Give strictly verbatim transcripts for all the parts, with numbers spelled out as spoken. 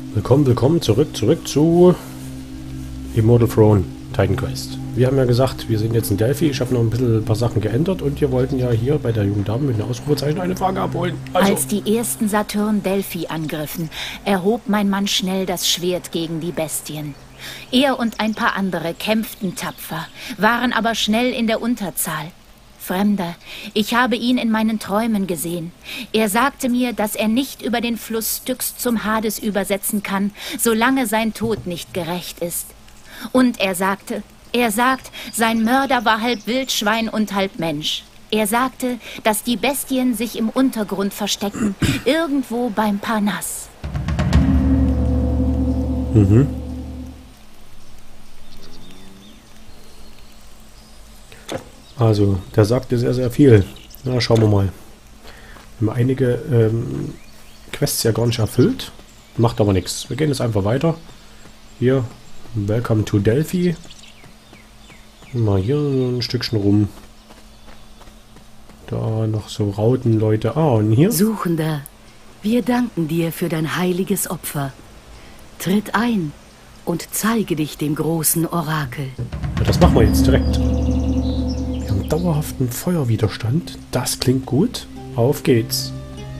Willkommen, willkommen zurück, zurück zu Immortal Throne Titan Quest. Wir haben ja gesagt, wir sind jetzt in Delphi. Ich habe noch ein bisschen ein paar Sachen geändert und wir wollten ja hier bei der jungen Dame mit einem Ausrufezeichen eine Frage abholen. Also. Als die ersten Saturn Delphi angriffen, erhob mein Mann schnell das Schwert gegen die Bestien. Er und ein paar andere kämpften tapfer, waren aber schnell in der Unterzahl. Fremder, ich habe ihn in meinen Träumen gesehen. Er sagte mir, dass er nicht über den Fluss Styx zum Hades übersetzen kann, solange sein Tod nicht gerecht ist. Und er sagte, er sagt, sein Mörder war halb Wildschwein und halb Mensch. Er sagte, dass die Bestien sich im Untergrund verstecken, irgendwo beim Parnass. Mhm. Also, der sagte sehr, sehr viel. Na, schauen wir mal. Wir haben einige ähm, Quests ja gar nicht erfüllt. Macht aber nichts. Wir gehen jetzt einfach weiter. Hier, Welcome to Delphi. Mal hier ein Stückchen rum. Da noch so Rautenleute. Ah, und hier? Suchender, wir danken dir für dein heiliges Opfer. Tritt ein und zeige dich dem großen Orakel. Ja, das machen wir jetzt direkt. Wir haben dauerhaften Feuerwiderstand. Das klingt gut. Auf geht's.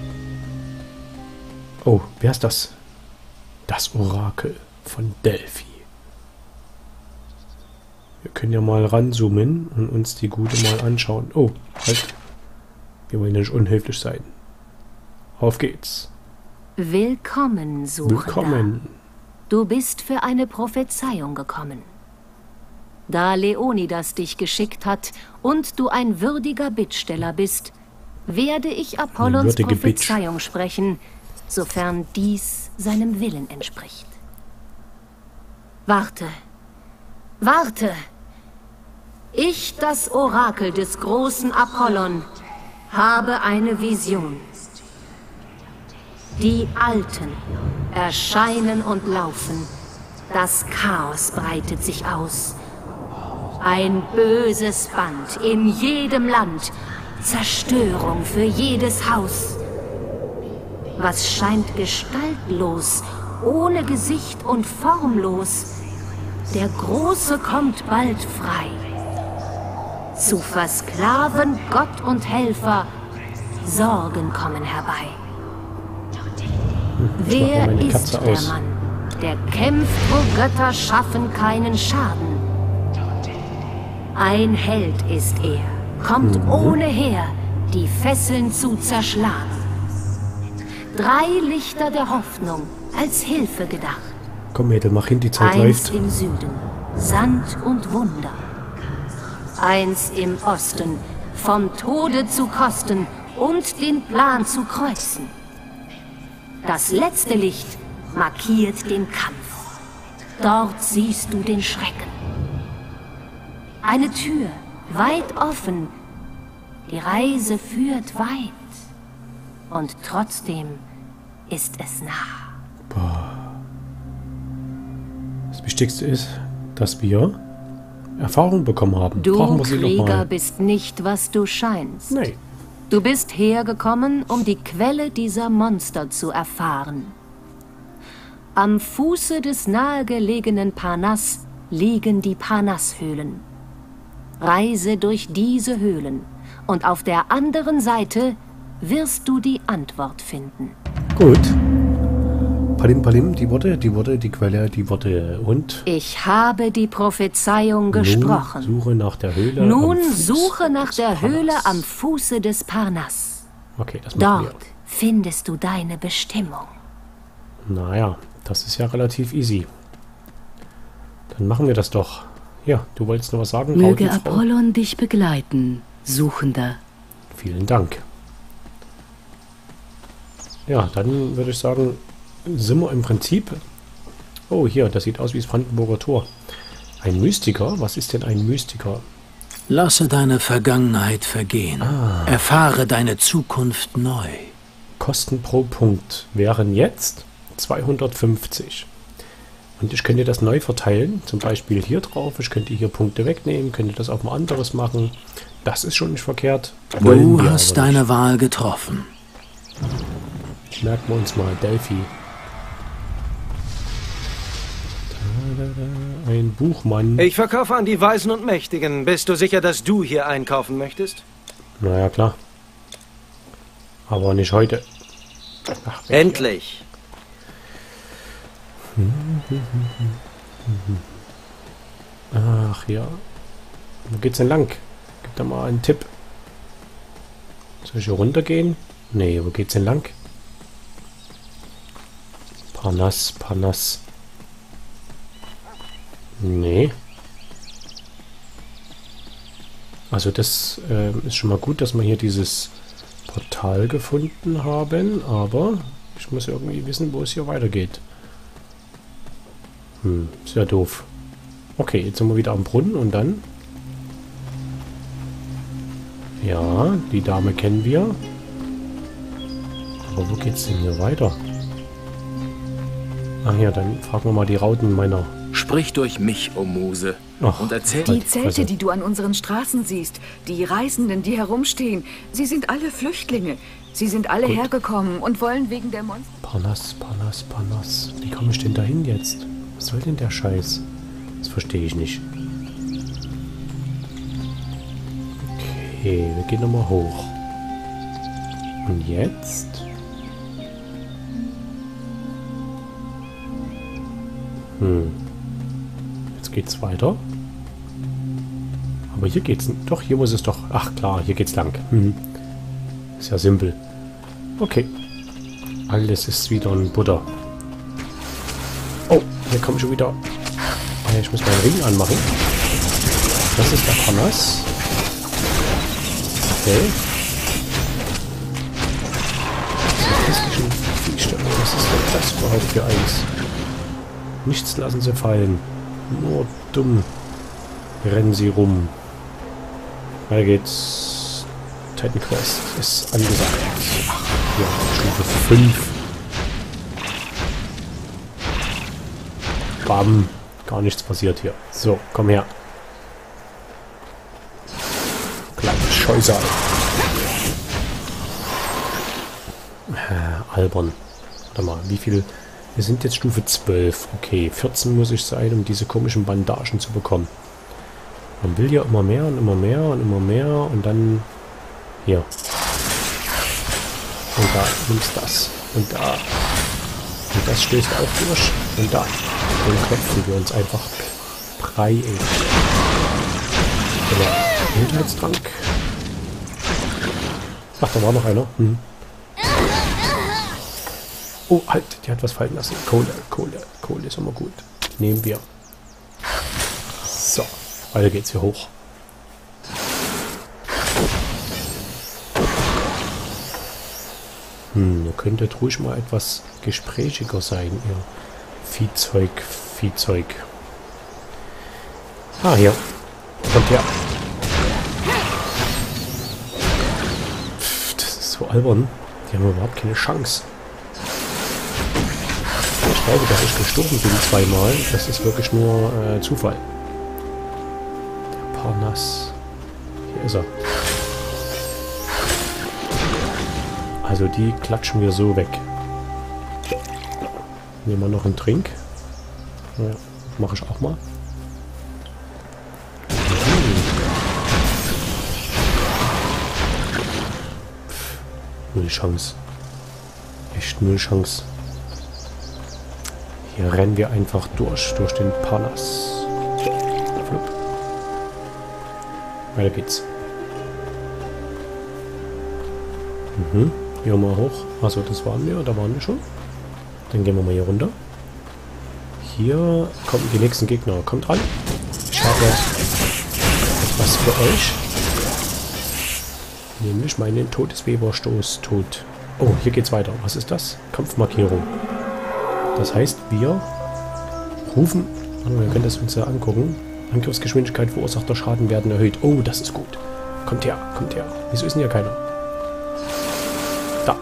Oh, wer ist das? Das Orakel von Delphi. Wir können ja mal ranzoomen und uns die Gute mal anschauen. Oh, halt. Wir wollen ja nicht unhöflich sein. Auf geht's. Willkommen, Suchender. Willkommen. Du bist für eine Prophezeiung gekommen. Da Leonidas dich geschickt hat und du ein würdiger Bittsteller bist, werde ich Apollons Prophezeiung Bitch. sprechen, sofern dies seinem Willen entspricht. Warte, warte! Ich, das Orakel des großen Apollon, habe eine Vision. Die Alten erscheinen und laufen. Das Chaos breitet sich aus. Ein böses Band in jedem Land. Zerstörung für jedes Haus. Was scheint gestaltlos, ohne Gesicht und formlos. Der Große kommt bald frei. Zu versklaven Gott und Helfer, Sorgen kommen herbei. Wer ist der Mann, der kämpft, wo Götter schaffen keinen Schaden? Ein Held ist er, kommt mhm. ohne Heer, die Fesseln zu zerschlagen. Drei Lichter der Hoffnung, als Hilfe gedacht. Komm, Mädel, mach hin, die Zeit Eins läuft. im Süden, Sand und Wunder. Eins im Osten, vom Tode zu kosten und den Plan zu kreuzen. Das letzte Licht markiert den Kampf. Dort siehst du den Schrecken. Eine Tür, weit offen. Die Reise führt weit. Und trotzdem ist es nah. Boah. Das Wichtigste ist, dass wir Erfahrung bekommen haben. Du, Brauchen wir sie Krieger, noch mal. bist nicht, was du scheinst. Nee. Du bist hergekommen, um die Quelle dieser Monster zu erfahren. Am Fuße des nahegelegenen Parnass liegen die Parnasshöhlen. Reise durch diese Höhlen und auf der anderen Seite wirst du die Antwort finden. Gut. Palim, Palim, die Worte, die Worte, die Quelle, die Worte und... Ich habe die Prophezeiung gesprochen. Nun suche nach der Höhle Nun am Fuß suche nach des der Parnass. Höhle am Fuße des Parnass. Okay, das machen Dort findest du deine Bestimmung. wir. Naja, das ist ja relativ easy. Dann machen wir das doch. Ja, du wolltest noch was sagen? Möge Rautenfrau? Apollon dich begleiten, Suchender. Vielen Dank. Ja, dann würde ich sagen, sind wir im Prinzip... Oh, hier, das sieht aus wie das Brandenburger Tor. Ein Mystiker? Was ist denn ein Mystiker? Lasse deine Vergangenheit vergehen. Ah. Erfahre deine Zukunft neu. Kosten pro Punkt wären jetzt zweihundertfünfzig. Und ich könnte das neu verteilen, zum Beispiel hier drauf. Ich könnte hier Punkte wegnehmen, könnte das auf ein anderes machen. Das ist schon nicht verkehrt. Wollen Du wir hast aber deine nicht. Wahl getroffen. Merken wir uns mal, Delphi. Äh, ein Buchmann. Ich verkaufe an die Weisen und Mächtigen. Bist du sicher, dass du hier einkaufen möchtest? Naja, klar. Aber nicht heute. Ach, endlich! Ach ja. Wo geht's denn lang? Gib da mal einen Tipp. Soll ich hier runtergehen? Nee, wo geht's denn lang? Parnass, Parnass. Nee. Also das äh, ist schon mal gut, dass wir hier dieses Portal gefunden haben, aber ich muss irgendwie wissen, wo es hier weitergeht. Hm, ist ja doof. Okay, jetzt sind wir wieder am Brunnen und dann... Ja, die Dame kennen wir. Aber wo geht's denn hier weiter? Ach ja, dann fragen wir mal die Rauten meiner... Sprich durch mich, O Muse, Ach, und erzähl... Die Zelte, die du an unseren Straßen siehst, die Reisenden, die herumstehen, sie sind alle Flüchtlinge. Sie sind alle Gut. hergekommen und wollen wegen der Monster... Parnass, Parnass, Parnass. Wie komme ich denn dahin jetzt? Was soll denn der Scheiß? Das verstehe ich nicht. Okay, wir gehen nochmal hoch. Und jetzt? Hm. Jetzt geht's weiter. Aber hier geht's... Doch, hier muss es doch... Ach klar, hier geht's lang. Hm. Ist ja simpel. Okay. Alles ist wieder ein Butter. Oh, hier komme ich schon wieder... Ich muss meinen Ring anmachen. Das ist der Parnass. Okay. Was ist denn das überhaupt für eins? Nichts lassen sie fallen. Nur dumm rennen sie rum. Weiter geht's. Titan Quest ist angesagt. Ach, ja, Stufe fünf. Bam. Gar nichts passiert hier. So, komm her. Kleines Scheusal. Äh, albern. Warte mal, wie viel... Wir sind jetzt Stufe zwölf. Okay, vierzehn muss ich sein, um diese komischen Bandagen zu bekommen. Man will ja immer mehr und immer mehr und immer mehr und dann... Hier. Und da nimmst das. Und da. Und das stößt auch durch. Und da. Dann klopfen wir uns einfach breiig. Genau. Hinterheitstrank. Ach, da war noch einer. Hm. Oh, halt, die hat was fallen lassen. Kohle, Kohle, Kohle ist immer gut. Nehmen wir. So, weiter geht's hier hoch. Hm, ihr könntet ruhig mal etwas gesprächiger sein, ihr Viehzeug, Viehzeug. Ah, hier. Kommt her. Pff, das ist so albern. Die haben überhaupt keine Chance. Ich glaube, dass ich gestorben bin zweimal. Das ist wirklich nur äh, Zufall. Der Parnass. Hier ist er. Also die klatschen wir so weg. Nehmen wir noch einen Trink. Ja, mache ich auch mal. Pff, null Chance. Echt null Chance. Hier rennen wir einfach durch, durch den Parnass. Flup. Weiter geht's. Mhm. Hier mal hoch. Achso, das waren wir, da waren wir schon. Dann gehen wir mal hier runter. Hier kommen die nächsten Gegner. Kommt ran. Ich habe etwas für euch. Nämlich meinen Todesweberstoß tot. Oh, hier geht's weiter. Was ist das? Kampfmarkierung. Das heißt, wir rufen... Wir können das uns ja angucken. Angriffsgeschwindigkeit, verursachter Schaden werden erhöht. Oh, das ist gut. Kommt her, kommt her. Wieso ist denn hier keiner? Da.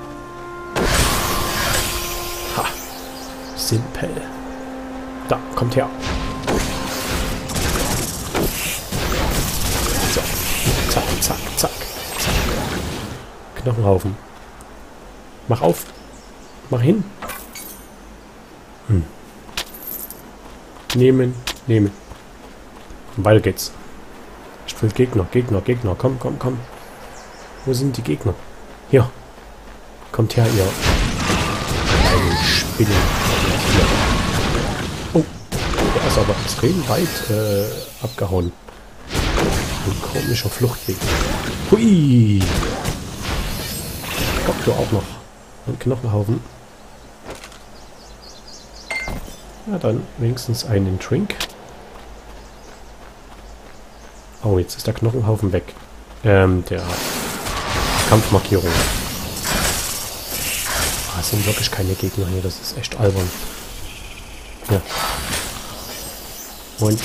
Ha. Simpel. Da, kommt her. So. Zack, zack, zack, zack. Knochenhaufen. Mach auf. Mach hin. Hm. Nehmen, Nehmen. Und weiter geht's. Ich will Gegner, Gegner, Gegner. Komm, komm, komm. Wo sind die Gegner? Hier. Kommt her, ihr kleinen Spinnen. Hier. Oh, der ist aber extrem weit äh, abgehauen. Ein komischer Fluchtweg. Hui! Kommt du auch noch. Ein Knochenhaufen. Ja, dann wenigstens einen Drink. Oh, jetzt ist der Knochenhaufen weg. Ähm, der Kampfmarkierung. Ah, es sind wirklich keine Gegner hier, das ist echt albern. Ja. Und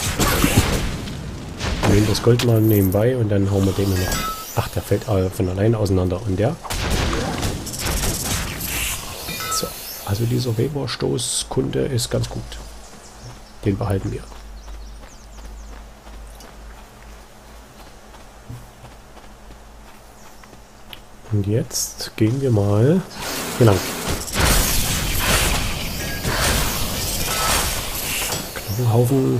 wir nehmen das Gold mal nebenbei und dann hauen wir den noch. Ach, der fällt äh, von alleine auseinander. Und der? So, also dieser Weber-Stoßkunde ist ganz gut. Den behalten wir. Und jetzt gehen wir mal hier lang. Knochenhaufen.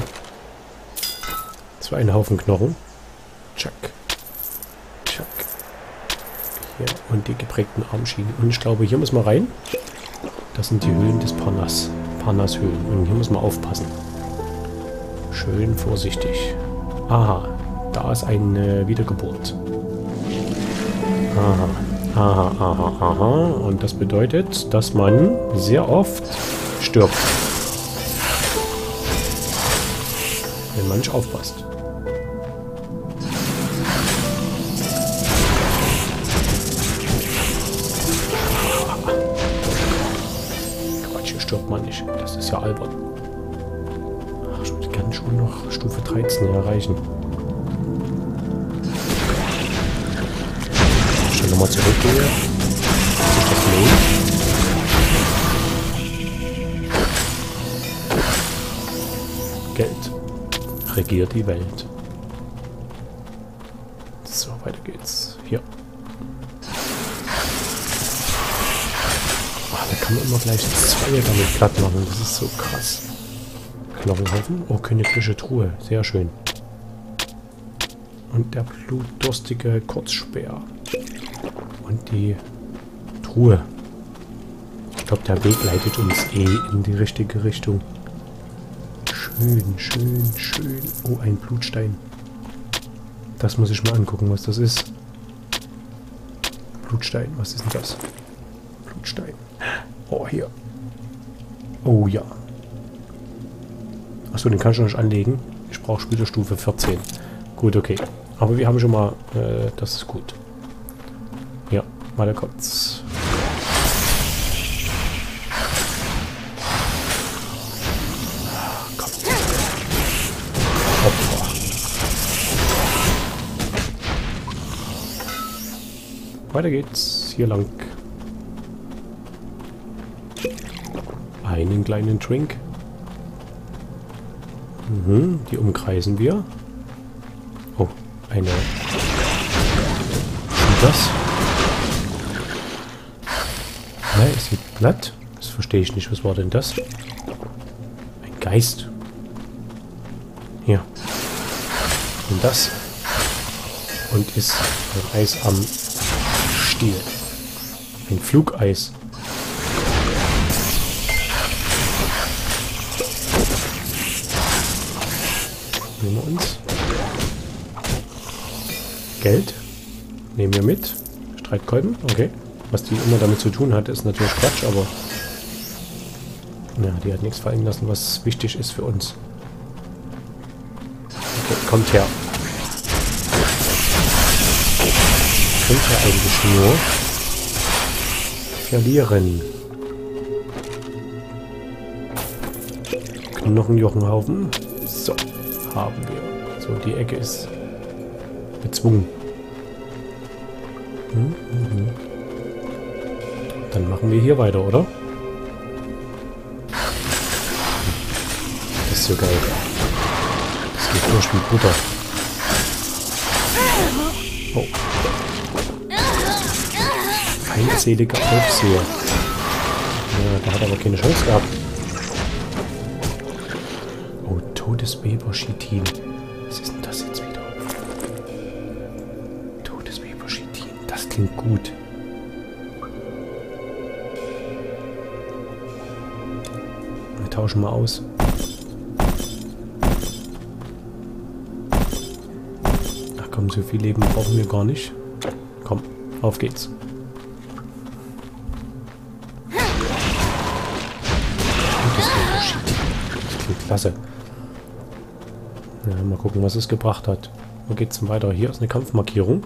So ein Haufen Knochen. Tschack. Tschack. Hier. Und die geprägten Armschienen. Und ich glaube, hier müssen wir rein. Das sind die Höhlen des Parnass. Parnass-Höhlen. Und hier muss man aufpassen. Schön vorsichtig. Aha. Da ist eine Wiedergeburt. Aha, aha, aha, aha. Und das bedeutet, dass man sehr oft stirbt. Wenn man nicht aufpasst. Quatsch, hier stirbt man nicht. Das ist ja albern. Ach, ich kann schon noch Stufe dreizehn erreichen. Nochmal zurückgehe. Sich das lohnt. Geld regiert die Welt. So, weiter geht's. Hier. Ach, da kann man immer gleich zwei damit platt machen. Das ist so krass. Knochenhaufen. Oh, königliche Truhe. Sehr schön. Und der blutdurstige Kurzspeer. Und die Truhe. Ich glaube, der Weg leitet uns eh in die richtige Richtung. Schön, schön, schön. Oh, ein Blutstein. Das muss ich mal angucken, was das ist. Blutstein, was ist denn das? Blutstein. Oh, hier. Oh, ja. Achso, den kann ich noch nicht anlegen. Ich brauche Spielerstufe vierzehn. Gut, okay. Aber wir haben schon mal... Äh, das ist gut. Ja, weiter kommt's. Komm. Opfer. Weiter geht's. Hier lang. Einen kleinen Drink. Mhm, die umkreisen wir. Oh, eine... Das? Nein, es sieht platt. Das verstehe ich nicht. Was war denn das? Ein Geist. Hier. Und das. Und ist ein Eis am Stiel. Ein Flugeis. Nehmen wir uns. Geld. Nehmen wir mit. Streitkolben. Okay. Was die immer damit zu tun hat, ist natürlich Quatsch, aber... Ja, die hat nichts fallen lassen, was wichtig ist für uns. Okay, kommt her. Könnt ihr eigentlich nur verlieren. Knochenjochenhaufen. So, haben wir. So, die Ecke ist bezwungen. Hm, hm, hm. Dann machen wir hier weiter, oder? Das ist so geil. Das geht durch wie Butter. Oh. Feindseliger Aufseher. Ja, der hat aber keine Chance gehabt. Oh, Todesweber-Chitin. Was ist denn das jetzt wieder? Todesweber-Chitin. Das klingt gut. Wir tauschen mal aus. Ach komm, so viel Leben brauchen wir gar nicht. Komm, auf geht's. Das klingt klasse. Ja, mal gucken, was es gebracht hat. Wo geht's denn weiter? Hier ist eine Kampfmarkierung.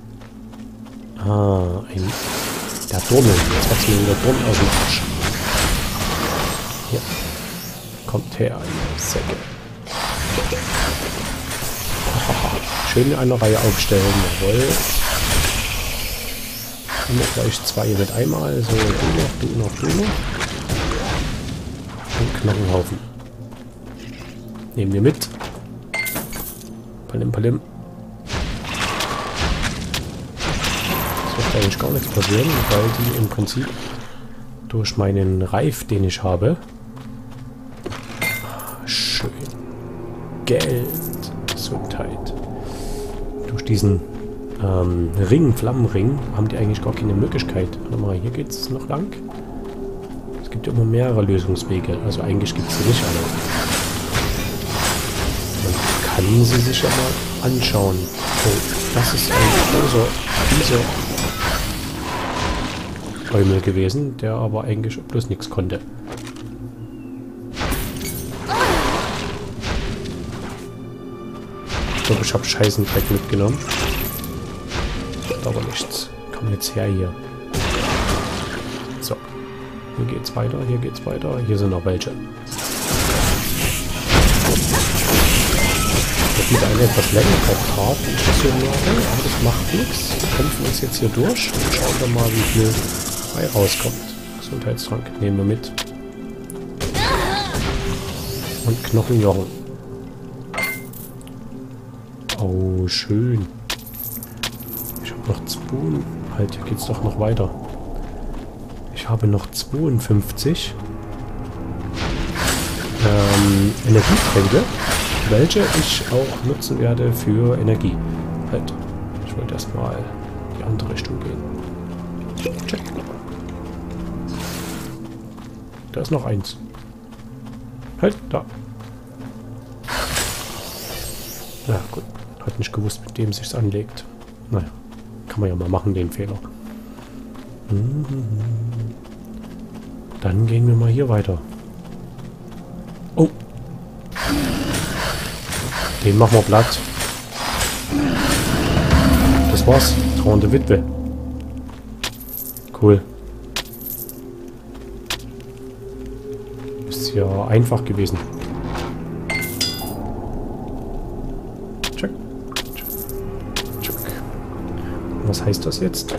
Ah, ein... Der Dornel. Jetzt hat's mir wieder Dorn aus dem Arsch. Hier. Kommt her, ihr Säcke. Schön in einer Reihe aufstellen. Jawohl. Immer gleich zwei mit einmal. So, du noch, du noch, du noch. Und Knochenhaufen. Nehmen wir mit. Palim, palim. Es wird eigentlich gar nichts passieren, weil die im Prinzip durch meinen Reif, den ich habe, schön Geld, Gesundheit, durch diesen ähm, Ring, Flammenring, haben die eigentlich gar keine Möglichkeit. Warte mal, hier geht es noch lang. Es gibt ja immer mehrere Lösungswege, also eigentlich gibt es sie nicht alle. Man kann sie sich ja mal anschauen. Oh, das ist ein großer, dieser Bäumel gewesen, der aber eigentlich bloß nichts konnte. Ich glaube, ich habe Scheißendreck mitgenommen. Macht aber nichts. Komm jetzt her hier. So. Hier geht's weiter, hier geht's weiter. Hier sind noch welche. Das wird eine etwas längere Part, die ich das hier mache, aber das macht nichts. Wir kämpfen uns jetzt hier durch und schauen dann mal, wie viel frei rauskommt. Gesundheitstrank nehmen wir mit. Und Knochenjochen. Oh, schön. Ich habe noch zwei. Halt, hier geht's doch noch weiter. Ich habe noch zweiundfünfzig ähm, Energietränke, welche ich auch nutzen werde für Energie. Halt, ich wollte erstmal die andere Richtung gehen. Check. Da ist noch eins. Halt, da. Ja, gut. Hat nicht gewusst, mit dem sich's anlegt. Naja, kann man ja mal machen, den Fehler. Dann gehen wir mal hier weiter. Oh. Den machen wir platt. Das war's. Trauernde Witwe. Cool. Ist ja einfach gewesen. Check. Check. Check. Was heißt das jetzt?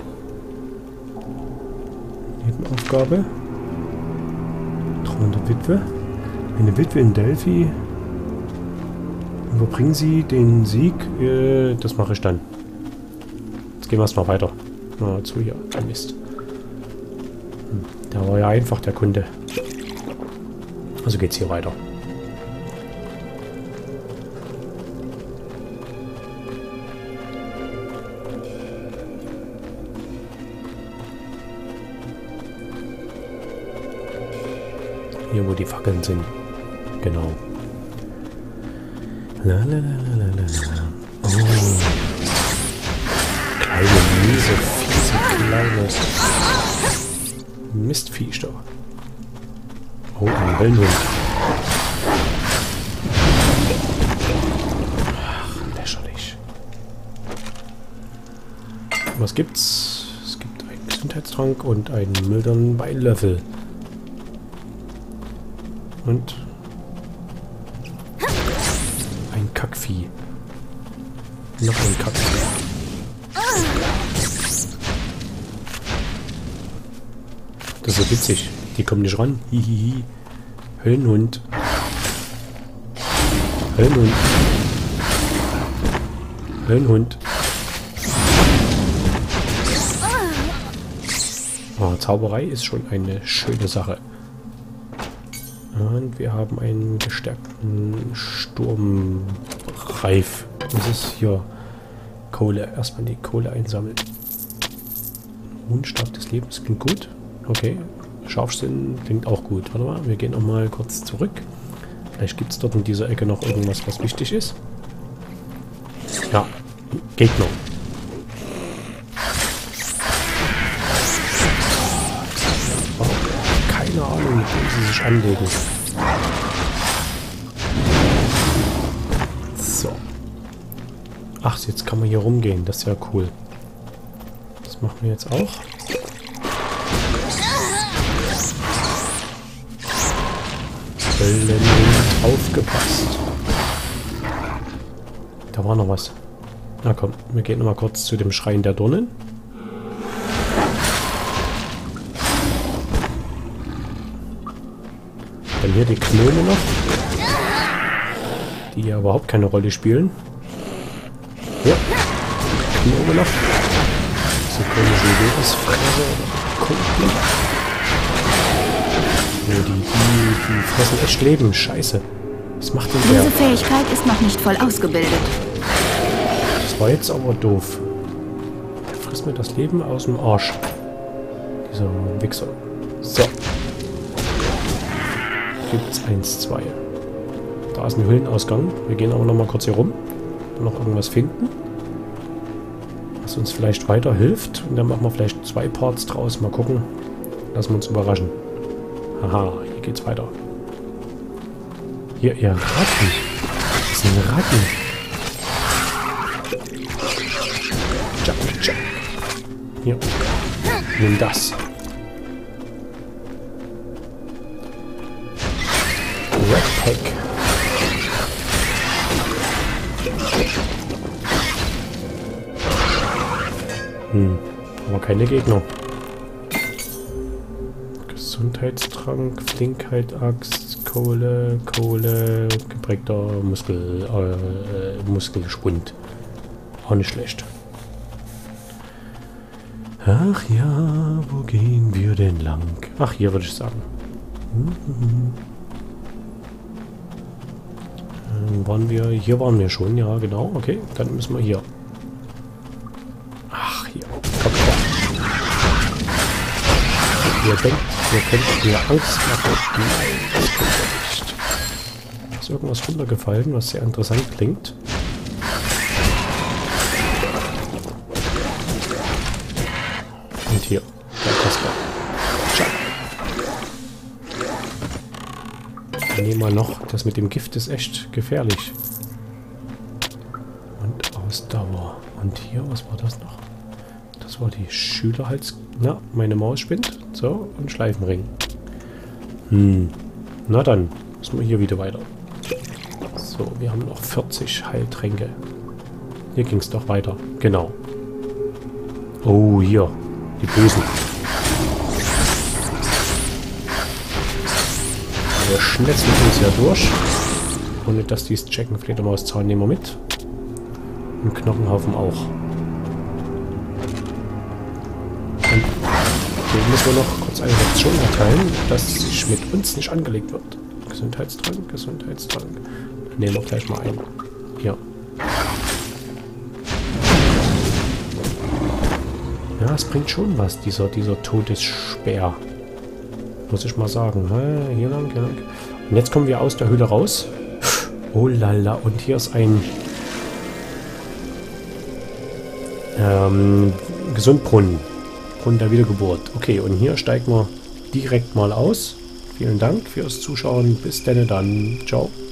Nebenaufgabe. Trauernde Witwe. Eine Witwe in Delphi. Überbringen Sie den Sieg. Äh, das mache ich dann. Jetzt gehen wir erstmal weiter. Na, zu hier. Mist. Hm, der war ja einfach, der Kunde. Also geht's hier weiter. Hier, wo die Fackeln sind. Genau. La la la la la la. Oh. Kleine, miese, fiese, kleine Mistviech da. Oh, ein Wellenhund. Ach, lächerlich. Was gibt's? Es gibt einen Gesundheitstrank und einen mildernen Weinlöffel. Und ein Kackvieh. Noch ein Kackvieh. Das ist so witzig. Die kommen nicht ran. Hihihi. Höllenhund. Höllenhund. Höllenhund. Oh, Zauberei ist schon eine schöne Sache. Und wir haben einen gestärkten Sturmreif. Das ist hier Kohle. Erstmal die Kohle einsammeln. Runenstab des Lebens klingt gut. Okay. Scharfsinn klingt auch gut. Warte mal, wir gehen nochmal kurz zurück. Vielleicht gibt es dort in dieser Ecke noch irgendwas, was wichtig ist. Ja, Gegner. Oh, keine Ahnung, mit wem sie sich anlegen. So. Ach, jetzt kann man hier rumgehen. Das ist ja cool. Das machen wir jetzt auch. Aufgepasst. Da war noch was. Na komm, wir gehen noch mal kurz zu dem Schrein der Dornen. Dann hier die Gnome noch. Die ja überhaupt keine Rolle spielen. Ja. Gnome noch. So komische Lebensfrage. Kunden. Die, die, die fressen echt Leben. Scheiße. Was macht denn der? Diese Fähigkeit ist noch nicht voll ausgebildet. Das war jetzt aber doof. Der frisst mir das Leben aus dem Arsch. Dieser Wichser. So. Gibt's eins, zwei. Da ist ein Höhlenausgang. Wir gehen aber noch mal kurz hier rum. Noch irgendwas finden. Was uns vielleicht weiterhilft. Und dann machen wir vielleicht zwei Parts draus. Mal gucken. Lassen wir uns überraschen. Haha, hier geht's weiter. Hier, ihr Ratten. Das sind Ratten. Jack, Jack. Hier. Nimm das. Red Pack. Hm, aber keine Gegner. Gesundheitstrank, Flinkheit, Axt, Kohle, Kohle, geprägter Muskel, äh, Muskelschwund. Auch nicht schlecht. Ach ja, wo gehen wir denn lang? Ach, hier würde ich sagen. Mhm. Ähm, waren wir, hier waren wir schon, ja genau, okay, dann müssen wir hier. Ach, hier, komm her. Ihr denkt, ihr könnt mir Angst machen. Nein, das könnt ihr nicht. Ist irgendwas runtergefallen, was sehr interessant klingt. Und hier, der Kasper. Ciao. Nehmen wir noch, das mit dem Gift ist echt gefährlich. Und Ausdauer. Und hier, was war das noch? Das war die Schülerhals... Na, meine Maus spinnt. So, und Schleifenring. Hm. Na dann, müssen wir hier wieder weiter. So, wir haben noch vierzig Heiltränke. Hier ging es doch weiter. Genau. Oh, hier. Die Bösen. Wir schnetzeln uns ja durch. Ohne dass die es checken. Fledermauszahn nehmen wir mit. Und Knochenhaufen auch. Und den müssen wir noch kurz eine Option erteilen, dass sich mit uns nicht angelegt wird. Gesundheitstrank, Gesundheitstrank. Dann nehmen wir gleich mal ein. Hier. Ja, es bringt schon was, dieser, dieser Todesspeer. Muss ich mal sagen. Hier lang, hier lang. Und jetzt kommen wir aus der Höhle raus. Oh lala, und hier ist ein ähm, Gesundbrunnen. Brunnen der Wiedergeburt. Okay, und hier steigen wir direkt mal aus. Vielen Dank fürs Zuschauen. Bis denn dann. Ciao.